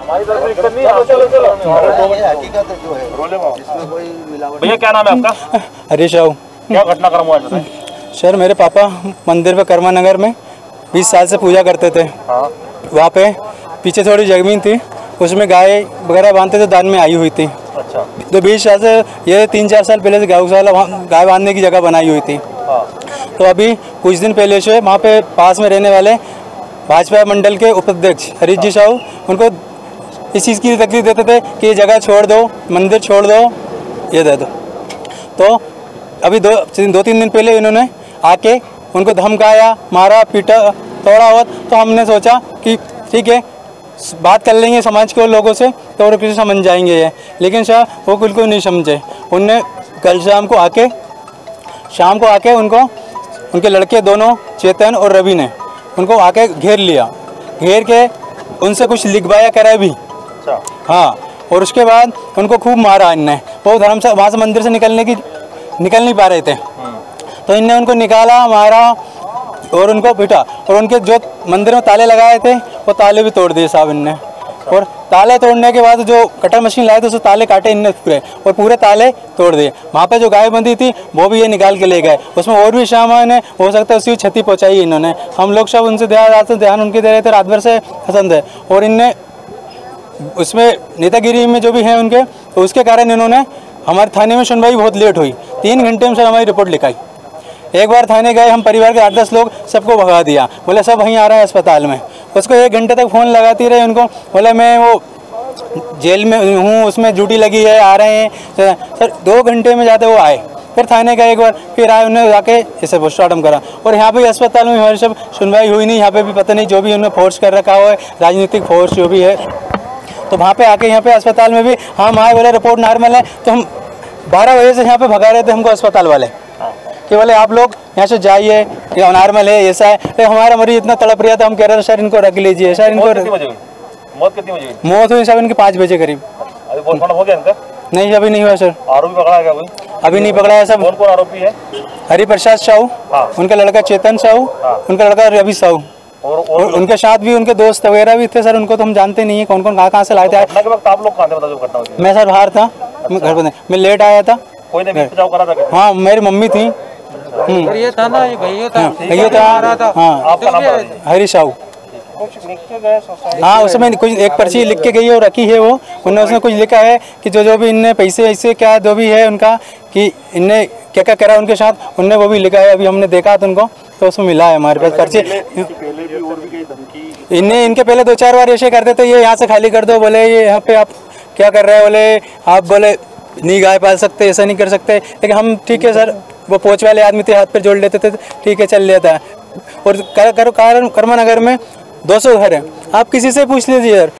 भैया क्या नाम है आपका? हरीश राव। क्या घटनाक्रम हुआ है? सर मेरे पापा मंदिर पे कर्मा नगर में 20 साल से पूजा करते थे। वहाँ पे पीछे थोड़ी जमीन थी, उसमें गाय वगैरह बांधते थे, दान में आई हुई थी। अच्छा। तो 20 साल से, ये 3-4 साल पहले से गौशाला गाय बांधने की जगह बनाई हुई थी। तो अभी कुछ दिन पहले से वहाँ पे पास में रहने वाले भाजपा मंडल के उपाध्यक्ष हरीश जी साहू उनको इस चीज़ की तकलीफ देते थे कि ये जगह छोड़ दो, मंदिर छोड़ दो, ये दे दो। तो अभी 2-3 दिन पहले इन्होंने आके उनको धमकाया, मारा, पीटा, तोड़ा हुआ। तो हमने सोचा कि ठीक है, बात कर लेंगे समाज के लोगों से तो और किसी समझ जाएंगे ये। लेकिन शाह वो बिल्कुल नहीं समझे। उनने कल शाम को आके उनको, उनके लड़के दोनों चेतन और रवि ने उनको आके घेर लिया, घेर के उनसे कुछ लिखवाया करा भी। हाँ, और उसके बाद उनको खूब मारा इनने। वो धर्म से वहाँ से मंदिर से निकल नहीं पा रहे थे, तो इनने उनको निकाला, मारा और उनको पीटा। और उनके जो मंदिर में ताले लगाए थे वो ताले भी तोड़ दिए साहब इनने। और ताले तोड़ने के बाद जो कटर मशीन लाए थे उससे ताले काटे इनने पूरे, और पूरे ताले तोड़ दिए। वहाँ पे जो गाय बंधी थी वो भी ये निकाल के ले गए। उसमें और भी सामान है, हो सकता है उसकी क्षति पहुँचाई इन्होंने। हम लोग सब उनसे ध्यान उनके दे रहे थे, रात भर से पसंद है। और इनने उसमें नेतागिरी में जो भी हैं उनके, तो उसके कारण इन्होंने हमारे थाने में सुनवाई बहुत लेट हुई। 3 घंटे में सर हमारी रिपोर्ट लिखाई। एक बार थाने गए हम, परिवार के 8-10 लोग, सबको भगा दिया। बोले सब वहीं आ रहे हैं अस्पताल में। उसको 1 घंटे तक फ़ोन लगाती रहे उनको। बोले मैं वो जेल में हूँ, उसमें ड्यूटी लगी है, आ रहे हैं सर। 2 घंटे में जाते वो आए। फिर थाने गए एक बार, फिर आए, उन्होंने जाके इसे पोस्टमार्टम करा। और यहाँ पे अस्पताल में हमारी सब सुनवाई हुई नहीं। यहाँ पे भी पता नहीं जो भी उन्होंने फोर्स कर रखा हो है, राजनीतिक फोर्स जो भी है। तो वहाँ पे आके यहाँ पे अस्पताल में भी हम आए, बोले रिपोर्ट नॉर्मल है। तो हम 12 बजे से यहाँ पे भगा रहे थे हमको अस्पताल वाले कि बोले आप लोग यहाँ से जाइए, ये नॉर्मल है, ऐसा है। तो हमारा मरीज इतना तड़प रहा था, हम कह रहे थे सर इनको रख लीजिए सर। इनको मौत कितनी बजे हुई? मौत हुई साहब इनके 5 बजे करीब। अभी पोस्टमार्टम हो गया इनका? नहीं, अभी नहीं हुआ सर। आरोपी पकड़ा गया? अभी नहीं पकड़ा है सब। कौन कौन आरोपी है? हरिप्रसाद साहू, उनका लड़का चेतन साहू, उनका लड़का रवि साहू, और उनके साथ भी उनके दोस्त वगैरह भी थे सर। उनको तो हम जानते नहीं है कौन कौन कहाँ से लाए थे। आप लोग कहाँ थे बता जो घटना हुई? मैं सर बाहर था, घर पर मैं लेट आया था। कोई ने बचाव करा था? हाँ, मेरी मम्मी थी। ये था ना, ये भैया था। हाँ, आपका नाम? हरीश साहू। हाँ, उसमें कुछ एक पर्ची लिख के गई और रखी है वो। उन्होंने उसमें कुछ लिखा है कि जो भी इनने पैसे ऐसे क्या जो भी है उनका, कि इनने क्या क्या करा उनके साथ, उनने वो भी लिखा है। अभी हमने देखा था उनको, तो उसमें मिला है हमारे पास पर्ची। इनके पहले 2-4 बार ऐसे करते थे, ये यहाँ से खाली कर दो, बोले ये यहाँ पे आप क्या कर रहे हैं, बोले आप बोले नहीं गाय पाल सकते, ऐसा नहीं कर सकते। लेकिन हम ठीक है सर, वो पोच वाले आदमी थे, हाथ पे जोड़ लेते थे, ठीक है चल लेता है। और कर्मा नगर में 200 घर है, आप किसी से पूछ लीजिए यार।